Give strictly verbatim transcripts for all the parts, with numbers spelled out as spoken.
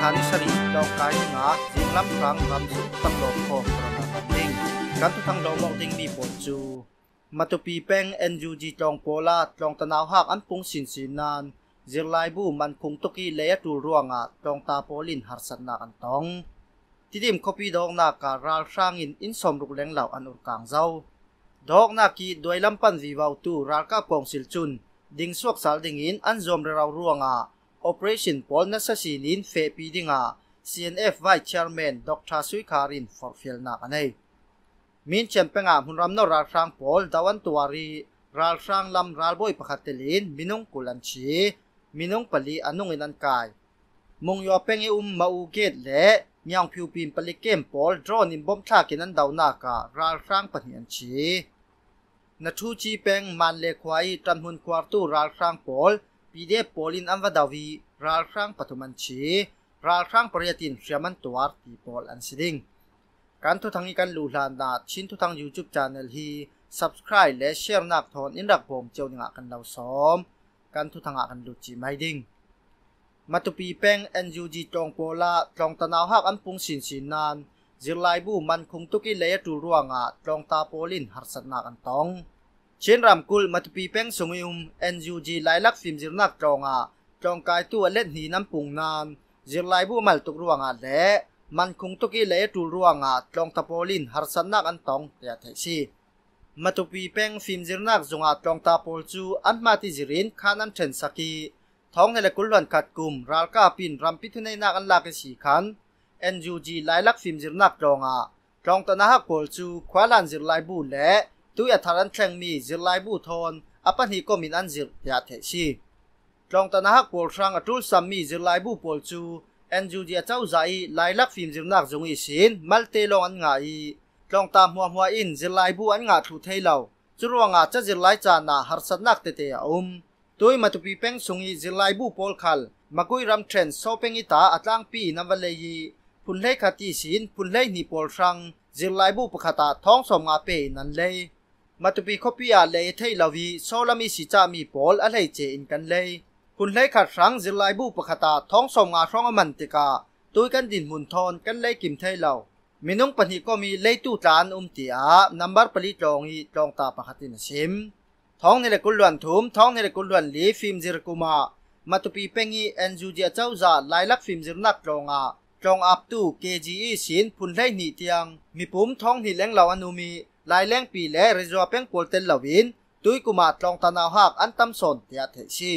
thani sari dong kai nga zinglam prang ramsung tamlok ko prana ding kan Thuthang lomok ding mi pol chu matupi peng nug tong pola tong tanaw hak an pung sin sinan zirlai bu man khung toki leya tu ruanga tong ta polin harsan na kan tong Tedim copy dong na ka ral sangin in som ruk leng law an ur kang zau dok na ki doi lampan vivaw tu ral ka kong sil chun ding suak sal ding in an zom reraw ruanga Operation Pol na sa sinin fe pi dinga C N F Vice Chairman Doctor Kharin Forhfial na kanay min chempenga hunram no ral sang Pol dawan tuwari ral sang lam ral boy pakatelin minung kulan chi minung pali anung inan kai mong yo pengi um mauget le nyang phiu pin palikem Pol drone in bom tha kinan daw na ka ral sang panian chi na thu chi peng man le khwai tan hun kwartu ral sang Pol P D F Polin anva dawi ral sang patuman chi ral sang pariatin siaman tuar ti Pol an siding kan Thuthang ikan luhlan na Chin Thuthang YouTube Channel hi subscribe le share nak thon in rak bom cheu nga kan law som kan Thuthang kan lu chi mai ding matupi peng nug tong pola tong tanaw hak an pung sin sin nan zirlai bu man khung tuki le tu ruanga tong ta Polin harsat na kan tong Chen ramkul matupi peng sungiyum nug lailak film zirnak tonga tong kai tu alet ni nam pung nan zirlai bu mal tuk ruanga le man khung toki le tu ruanga tong ta Polin harsan nak an tong ya thei si matupi peng film zirnak zunga tong ta Pol chu an mati zirin khanan then saki thong hele kulwan khat kum ralka pin rampi thunei nak an lak si khan nug lailak film zirnak tonga tong ta na hak Pol chu khwalan zirlai bu le tu ya tharan thleng mi zirlai bu thon apan hi komin an zir ya thei si tlong ta na hak Pol sang atul sam mi zirlai bu Pol chu nug a chau zai lailak film zirnak zung ihsin malte long an nga i tlong ta hmuah hmuah in zirlai bu an nga thu theilo churuanga cha zirlai cha na harsat nak te te a um tui matupi peng sungi zirlai bu Pol khal makui ram thren so pengi ta atlang pi nawalei punlei khati sin punlei ni Pol sang zirlai bu pakhata thong som nga pe nan lei matupi khopia le thei lawi solami si cha mi Pol a lei che in kan lei kun lei khat rang zirlai bu pakhata thong som nga rong man tika tui kan din mun thon kan lei kim thei law minung pani ko mi lei tu tlan um tia number pali tong hi tong ta pakhatin sim thong ne le kulwan thum thong ne le kulwan li film zir kuma matupi pengi nug a chauza lailak film zir nak tonga tong up to K G E sin pun lei ni tiang mi pum thong ni leng law anumi lai leng pi le rezo peng poltel lawin tui kuma tlong tanaw hak an tam son tia thei si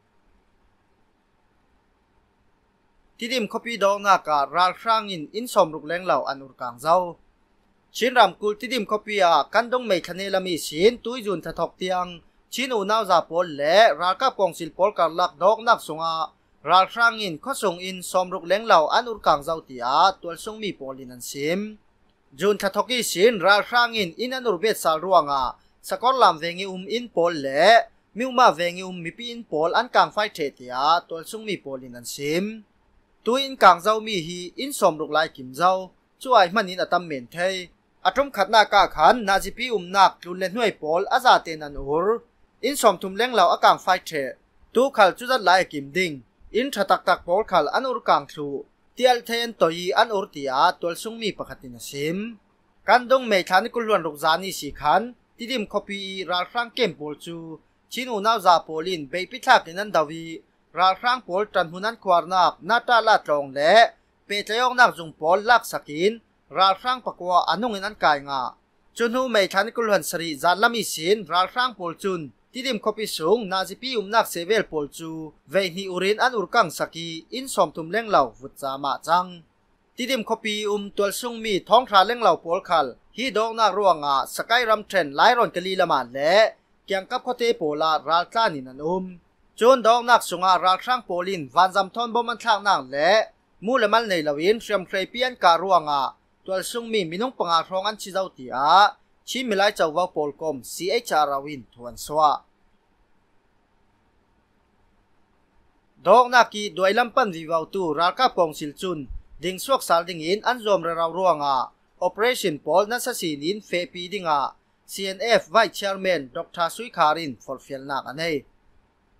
Tedim copy dong na ka ral sangin in som ruk leng law an ur kang zau Chin ramkul Tedim copy a kan dong mei thane lami sin tui jun thathok tiang chin u naw za Pol le ral ka kong sil Pol kar lak dok nak sunga ral sangin khosung in som ruk leng law an ur kang zau tia tol sung mi Polin an sim Jun thathoki sin ral sangin in anur bet sal ruanga sakor lam vengi um in Pol le miuma vengi um Mipi in Pol an kang fai the tia tol sung mi Polin an sim tu in kang zau mi hi in som ruk lai kim zau chuai manin atam men thei atum khatna ka khan na jipi um nak lun le hnuai Pol aza ten an ur in som thum leng law akang fai the tu khal chu zat lai kim ding in thatak tak Pol khal an ur kang thu tial then toi an ur tia tol sung mi pakhatin sim kan dong mei thani kulwan ruk zani si khan Tedim copy ral sang kem Pol chu chinu naw za Polin be pi thak inan dawi ral sang Pol tan hunan kwarnak na ta la tlong le pe tlayong nak jung Pol lak sakin ral sang pakwa anung inan kai nga chunu mei thani kulwan sari zanlam ihsin ral sang Pol chun Tedim copy sung na jipi umnak sevel Pol chu ve ni urin an urkang saki in som tum leng law vut cha ma chang Tedim copy um tol sung mi thong thra leng law Pol khal hi dong na ruanga sakai ram thren lai ron kali lama le kyang kap khote Pola ral tlanin an um chon dong nak sunga ral sang Polin vanjam thon boman thlang nang le mulamal nei lawin shram khrei pian ka ruanga tol sung mi minung panga rong an chi zau tia chi milai chawwa Polkom C H R awin thuan swa dong na ki doi lampan vivaw tu ral ka kong sil chun ding suak sal ding in an zom reraw ruanga Operation Pol na sa sinin fe pi dinga C N F Vice Chairman Doctor Kharin Forhfial na kanay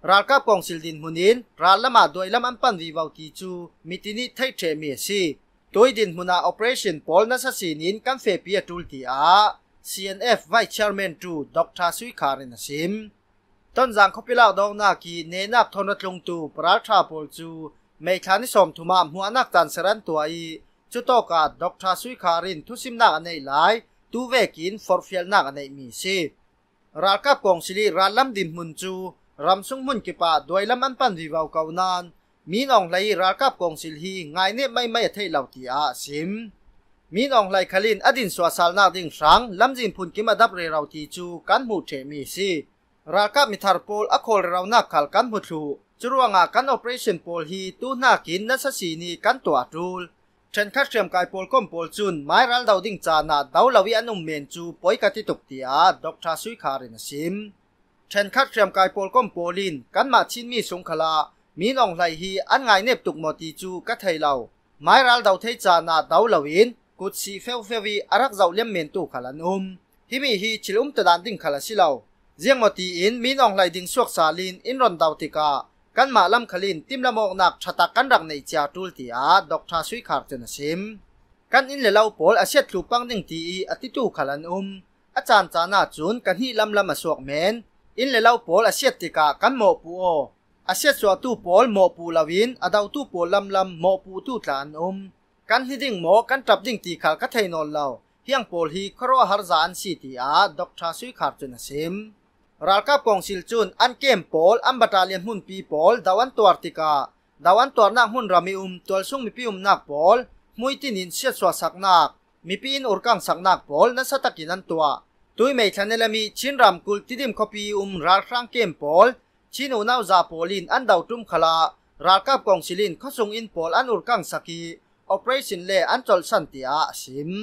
รัลกับกองสิลดินหุนินรัลละมาด้วยลำอันปันวิวาวตีจูมิตินิไทยเทเมียซีตัวดินหุนา Operation ปอลนัสสีนินกันเฟปียตูลตีอา ซี เอ็น เอฟ Vice Chairman จูดรสุยคารินซิมต้นจังเขาไปเล่าดองนากีเนนับทนลงตูปราชาปอลจูไม่คานิสมทุมาหัวนักตันสรันตัวอีจุดโตกาดรสุยคารินทุสิมนักอันในหลายตูเวกิน Forhfial นักอันในมีซีรัลกับกองสิลีรัลลำดินมุนจูรำซุงมุนกิปาด้วยลำอันปันวิวาวเกานานมีน้องไหลรัลกับกองสิลฮีไงเนี่ยไม่ไม่เทเหล่าที่อาซิมมีน้องไหลขลินอดินสวาสาลนาดิ่งสังลำจินพุนกิมาดับเรเราที่จูกันหูเทมีซีรัลกับมิทาร์โพลอโคลเรานักขัลกันหูทูจรวงอากัน Operation โพลฮีตูนักกินนัสสีนีกันตัวจูลเช่นคัดเชื่อมกายโพลก้มโพลจุนไม้รัลดาวดิ่งจานาดาวลาวิอันุมเมนจูปอยกติตุกตีอาดรสุยคารินซิมเช่นคัดเชื่อมกายโพลก้มโพลินกันมาชินมีสงขลามีน้องไหลฮีอันไงเน็บตุกมอตีจูกัดไทยเราไม้รัลดาวเทจานาดาวลาวินกุดซีเฟลเฟวีอารักเจ้าเลี้ยมเมนตูขลันอุมที่มีฮีชิลอุมตะดานดิ่งขลันสิเราเจียงมอตีอินมีน้องไหลดิ่งสวกซาลินอินรอนดาวติกากันมาลำขลินติมละโมกนักชะตากันรักในเจ้าตูลตีอาดรสุยคารินซิมกันอินเลเล่าโพลอาเซียตลูปังดิ่งตีอีอติตูขลันอุมอาจารย์จานาจุนกันฮีลำลำมาสวกเมนอินเลเล่าโพลอาเซียติกากันโมปูโออาเซียตสัวตู้โพลโมปูลาวินอดาวตู้โพลลำลำโมปูตู้ตานอุมกันฮิดิ่งโมกันจับดิ่งตีขลกัดไทยนนเราเฮียงโพลฮีครัวฮาร์ซานซีตีอาดรสุยคารินซิมรัลกับกองสิลจุนอันเกมโพลอันบัตาเลียนหุ่นปีโพลดาวันตัวติกาดาวันตัวนักหุ่นรามีอุมตัวซุงมิปีอุมนักโพลหมุยตินินเสียสวสักนักมิปีนอุรกังสักนักโพลนั้นสตักินันตัวตุยไม่ทันเนลมีชินรำกุลติดิมคอปีอุมรัลครั้งเกมโพลชินูนาวซาโพลินอันดาวตุมขลารัลกับกองสิลินเขาส่งอินโพลอันอุรกังสักี Operation เล่อันจอลสันติอาซิม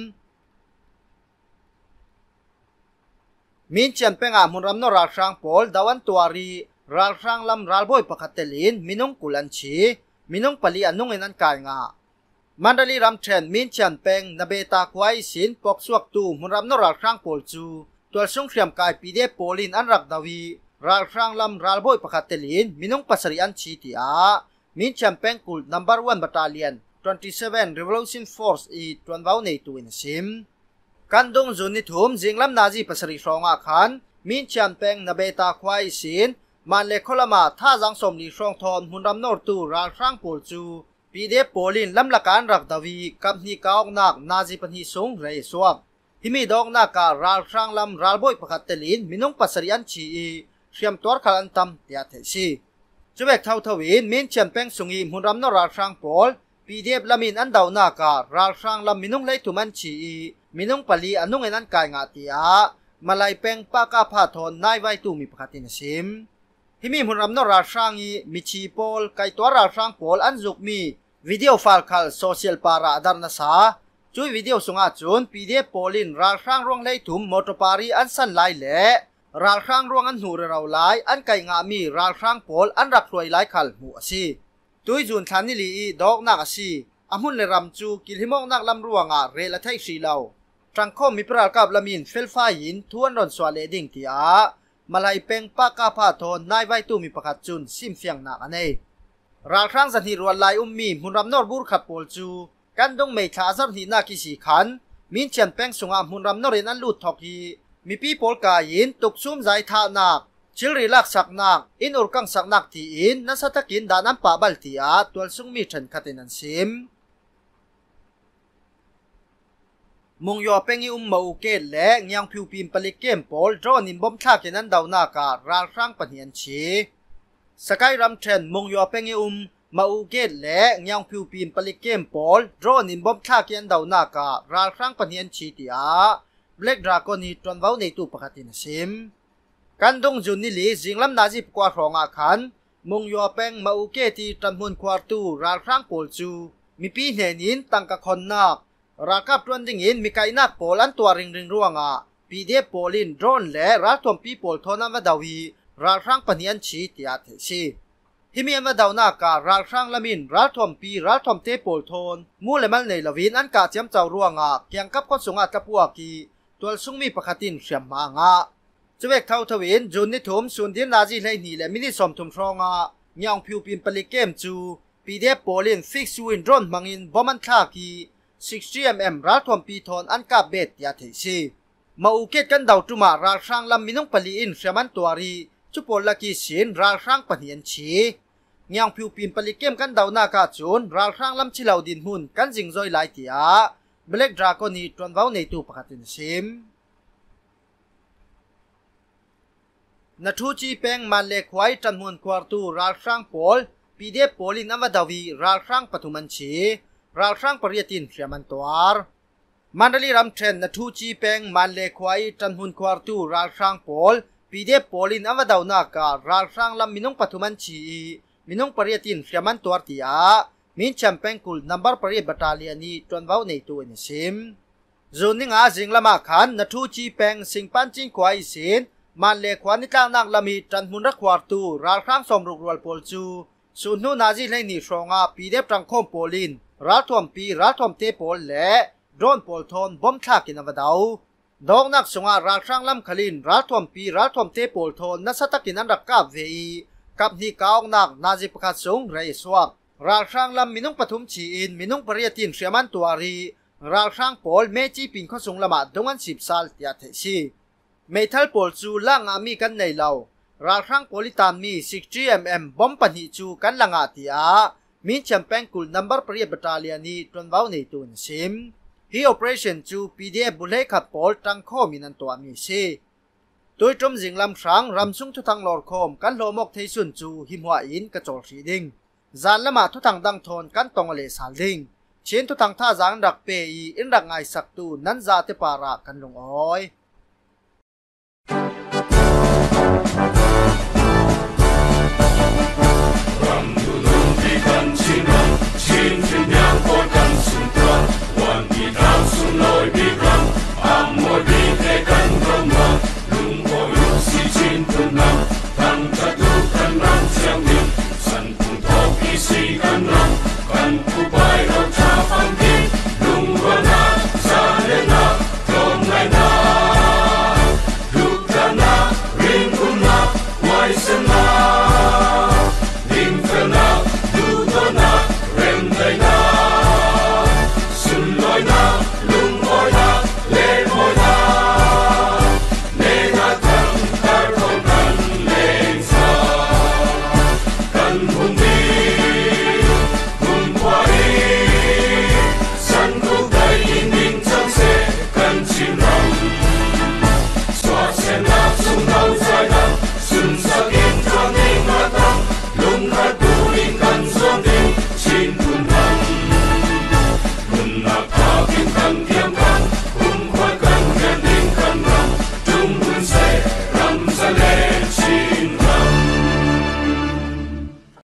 มินเชียนเป็งอามุนรำนรัลครั้งโพลดาวันตัวรีรัลครั้งลำรัลบอยปะคัตเตลินมินุงกุลันชีมินุงปลีอันนุงเอนันกายงามันดาลีรำเทรนมินเชียนเป็งนาเบตาควายสินปอกสวกตูมุนรำนรัลครั้งโพลจูตัวส่งเทียมกายปีเดโพลินอันรักดาวีรัลครั้งลำรัลบอยปะคัตเตลินมินุงปัสริอันชีติอามินเชียนเป็งกุล number one battalion twenty-seven Revolution Forceอีตวนว้าวในตัวอินซิมกันดงจุนนิทุมจิงลำนาจีปัสริฟรองอาคันมินเชียนเป็งนาเบตาควายสินมันเล็กคนละมาท่าจังสมลีฟรองทอนหุ่นรำนอร์ตูรัลครั้งโพลจูปีเดโพลินลำละการรักดาวีกับนีกาอกนักนาจีปันฮิสงเรย์สวกที่มีดอกนักการัลครั้งลำรัลบอยปะคัตเตลินมินุงปัสริอันชีเชียมตัวขลันตัมเตียเทซีจุเบกเท่าทวินมินเชียนเป็งสุงีหุ่นรำนอรัลครั้งโพลปีเดบลามินอันดาวนาการัลครั้งลำมินุงไลตุมันชีมินุงปลีอันนุงเอนันกายงาติอามาลายเป็งปากาพาทอนนายไวตูมีปะคัตินซิมที่มีหุ่นรำนอรัลครั้งอีมิชีโพลไกตัวรัลครั้งโพลอันจุกมีวิดีโอฟัลคัลโซเชียลปาราดาร์นาซาจุยวิดีโอสงอาจุนปีเดโพลินรัลครั้งร่วงไลตุมมอตปารีอันสันไลเล่รัลครั้งร่วงอันหูเราไลอันไกงามีรัลครั้งโพลอันรักรวยไลคัลหัวซีตุยจุนทันนิลีดอกนักซีอามุนเลรำจูกิลหิมอกนักลำร่วงอาเรลไทยสีเหลาจังคมมีปรากับลามินเฟลฟ้าหินทวนรอนสวาเลดิ่งที่อามาลายเป็งปากาพาทอนนายไวตูมีประคัดจุนซิมเฟียงนักอันเอรัลครั้งสันหิรวันลายอุมมีมุนรำนอร์บูร์ขับโพลจูกันดงไม่ท้าสันหินากิสีขันมินเชียนเป็งสงอามุนรำนอร์เรนันลูดทอกีมีปีโพลกายินตุกซุ่มใจท่านักชิลรีลักสักนักอินอุรกังสักนักที่อินนัสตะกินดานัมปาบัลที่อาตัวซุ่มมีฉันคัตินันซิมมงยอเป็งอุมมาอุเกตและยังผิวปีนปลิกเกมโพลโดนินบอมท่าเกนันดาวนาการัลครั้งปะเนียนชีสกายรัมเทรนมงยอเป็งอุมมาอุเกตและยังผิวปีนปลิกเกมโพลโดนินบอมท่าเกนันดาวนาการัลครั้งปะเนียนชีที่อาเบล็กดราก้อนีตวนว้าวในตู้ปะคัตินซิมกันดงจุนนิลีจิงลำนาจิบกว่ารองอาคันมงยอเป็งมาอุเกตีตันมุนควาตูรัลครั้งโพลจูมีปีเนนินตังกะคอนนักรักกับตวนดิ่งอินมีไกนักโพลันตัวริงริงร่วงอ่ะปีเดโพลินโดรนและรัฐทอมปีโพลทอนันวดาวีรัลครั้งปะเนียนชีติอาเทซีที่มีอันวดาวนาการัลครั้งละมินรัฐทอมปีรัฐทอมเตโพลทอนมูเลมันในละวินอันกาเจียมเจ้าร่วงอ่ะเกียงกับคนสงอากับพวกกีตัวซุงมีปะคัตินเสียมมางอ่ะจะเวกเท่าทวินจุนนิถุมส่วนเดียนนาจีเลยนี่แหละมินิสมทุมทรองอ่ะยองผิวปินปลิเกมจูปีเดโปลินฟิกซ์วินดรอนมังอินบอมันท่ากีสิบซีเอ็มรัฐทวมปีทอนอันกาเบตยาเทซีมาอุเกตกันดาวจุมาราช่างลำมินงปลีอินเสียมันตัวรีจุปอลกีสินราช่างปนิยันชียองผิวปินปลิเกมกันดาวนากาจูนราช่างลำชิลาวดินหุนกันจิงจอยไลตีอาเบล็กดราโกนีตรอนวาวในตูปะตินซิมนัทูจีเปงมันเล็กไว้จันมุนควาตูราช่างโพลปีเดโปลินอวดาวีราช่างปฐุมันชีราช่างปริยตินเสียมันตัวมันดลีรำเทรนนัทูจีเปงมันเล็กไว้จันมุนควาตูราช่างโพลปีเดโปลินอวดาวนาการาช่างลำมินงปฐุมันชีมินงปริยตินเสียมันตัวตีอามินแชมเปงกุลนัมเบอร์ปริยบัตาเลียนีจนว้าวในตัวนิสิมจูนิงอาจิงละมาขันนัทูจีเปงสิงปันจิงควายสินมันเล็กควานิตางนางละมีจันมุนรักควาตูราช่างสมรุกรัวโพลจูสุนนูนาจีเลนิชงอาปีเดปรังคมโพลินรัฐวมปีรัฐวมเตโพลและโดนโพลทอนบอมทักินอวดาวดอกนักสงอาราช่างลำขลินรัฐวมปีรัฐวมเตโพลทอนนัสตกินันรักกับเวอีกับนิกาวนักนาจีประกาศสงไรสวบราช่างลำมินุงปฐุมชีอินมินุงปริยตินเสียมันตัวรีราช่างโพลเมจีปินข้อสงละมาดงอันสิบสัลยาเทซีเมทัลโพลจูล่างอามีกันในเราราช่างโพลิตานมี สิบ จี เอ็ม เอ็ม บอมปันหิจูกันลังอาติอามินแชมเปงกุลนัมเบอร์ปริยบัตาเลียนีตรอนว้าวในตุนซิมฮีโอเปอเรชั่นจูปีเดบุเลขับโพลตังโคมินันตัวมีซีตัวจมจิงลำช้างรำซุงทุทังลอร์โคมกันโลมกเทสุนจูหิมหัวอินกระโจลสีดิงจานละมาทุทังดังทนกันตองเลสาลิงเชียนทุทังท่าจางดักเปยีอินดักไงสักตูนั้นจาเตปารากันลงอ้อยChin Thuthang for dancing Tuah, one beat out so noi beat ram, am moi beat vekan roma, lung ho yu si Chin Thuthang, tang chatu kan ram siang lim, san pung thok isi kan ram.